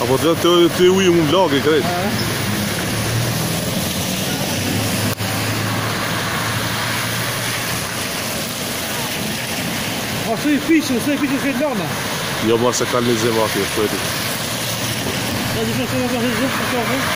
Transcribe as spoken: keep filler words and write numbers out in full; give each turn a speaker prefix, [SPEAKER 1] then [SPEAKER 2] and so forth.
[SPEAKER 1] po të të të ujë mund lagë krejt.
[SPEAKER 2] A së i fishën, së i fishën këtë lana?
[SPEAKER 1] Jo marë se kanë një zemë atje, shpojti.
[SPEAKER 2] Ja, gjithë se në të hëzë,